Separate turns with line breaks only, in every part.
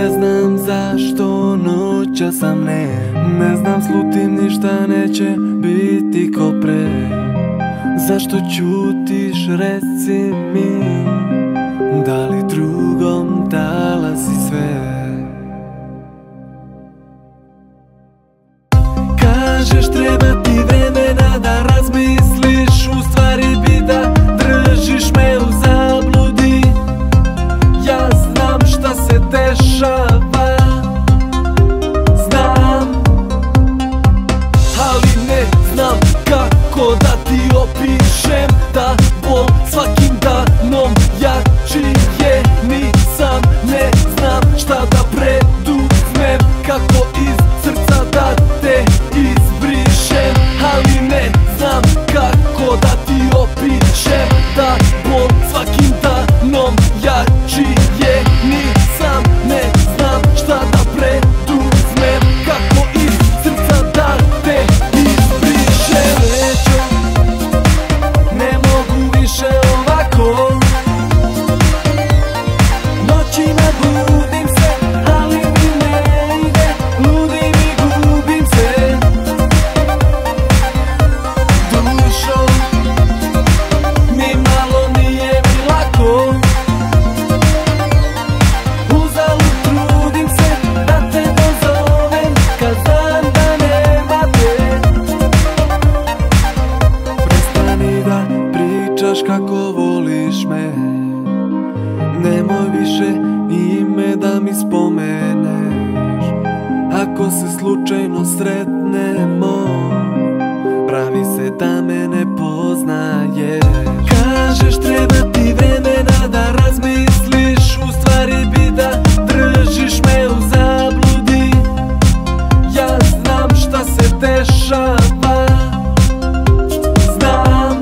Ne znam zašto noća sam ne znam, slutim ništa neće biti ko pre. Zašto ćutiš, reci mi, da li drugom dala si sve? Kažeš treba ti vremena da razmisliš, u stvari bi da držiš me u zabludi. Ja znam šta se dešava, znam, ali ne znam kako da ti opišem da bol svakim danom jači je. Nisam, ne znam šta da preduzmem, kako iz srca da te izbrišem. Ali ne znam kako da ti opišem da bol svakim danom jači je. Nisam, ne znam šta da preduzmem, kako iz srca da te izbrišem. Srećo, ne mogu više ovako, noćima budim se, ali mi ne ide, ludim i gubim se. Dušo, mi malo nije mi lako, uzalud trudim se da te dozovem kad znam da nema te. Prestani da pričaš kako voliš me, nemoj više ime da mi spomeneš. Ako se slučajno sretnemo, pravi se da me ne poznaješ. Kažeš treba ti vremena da razmisliš, u stvari bi da držiš me u zabludi. Ja znam šta se dešava, znam,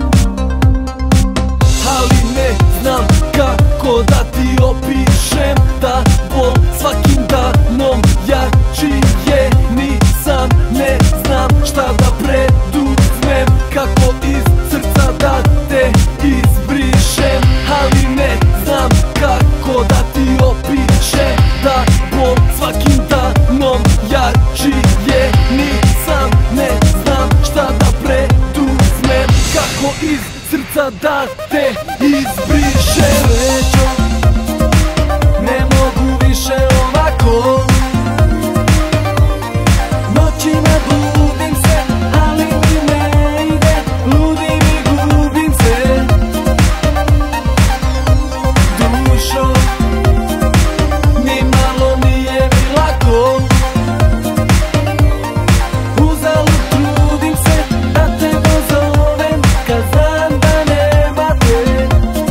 ali ne znam kako da ti opišem da bol svakim danom jači je. Nisam, ne znam šta da preduzmem, kako iz srca da te izbrišem. Ali ne znam kako da ti opišem da bol svakim danom jači je. Nisam, ne znam šta da preduzmem, kako iz srca da te izbrišem. Srećo, ne mogu više ovako, noćima budim se, ali mi ne ide, ludim i gubim se. Dušo, ni malo nije mi lako, uzalud trudim se da te dozovem kad znam da nema te.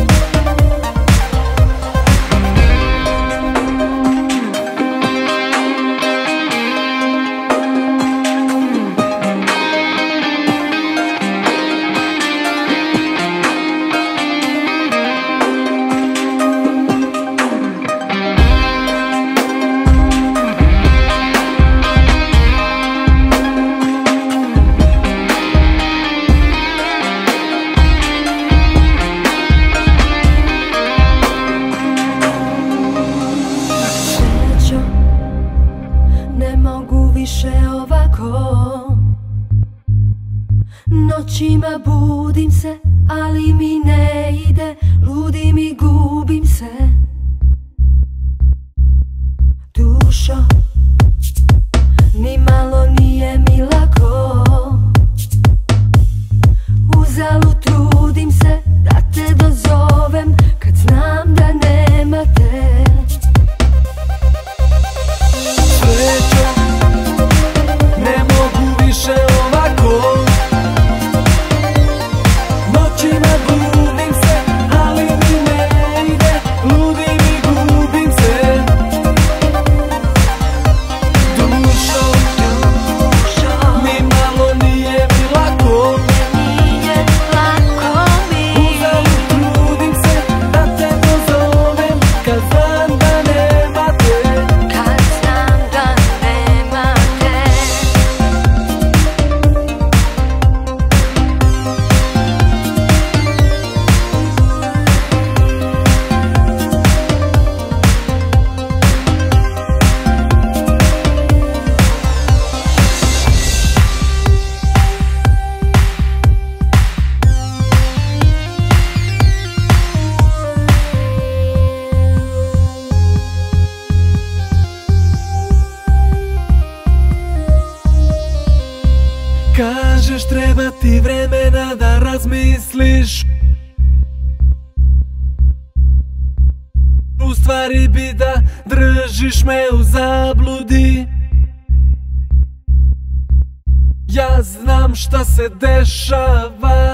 Srećo, ne mogu više ovako, noćima budim se, ali mi ne ide, ludim i gubim se. Dušo, ni malo nije mi lako, uzalud trudim se da te dozovem kad znam da nema te.
Srećo, ne mogu više ovako, noćima budim se, ali mi ne ide, ti vremena da razmisliš. U stvari bi da držiš me u zabludi. Ja znam šta se dešava.